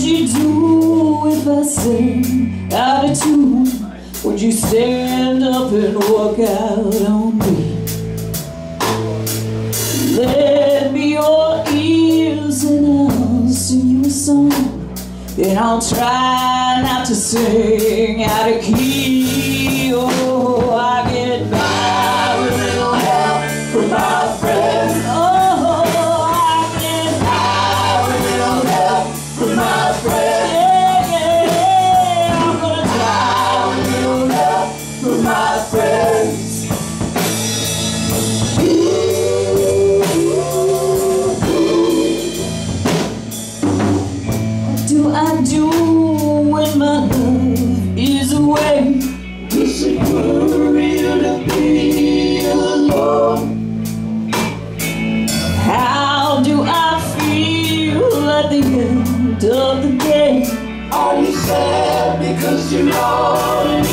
you do with that same attitude? Would you stand up and walk out on me? Lend me your ears and I'll sing you a song, and I'll try not to sing out of key. Oh, I get by with a little help from my friends. Oh, I get by with a little help from my friends. Yeah, yeah, I'm gonna try with a little help from my friends. I do when my love is away. Does it worry to be alone? How do I feel at the end of the day? Are you sad because you're all